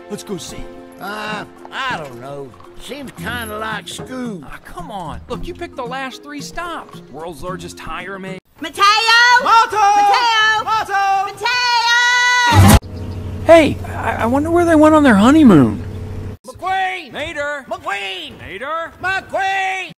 Let's go see. I don't know. Seems kind of like school. Come on. Look, you picked the last 3 stops. World's largest tire maker. Mateo! Mato! Mateo! Mato! Mateo! Hey, I wonder where they went on their honeymoon. McQueen! Mater! McQueen! Mater! McQueen!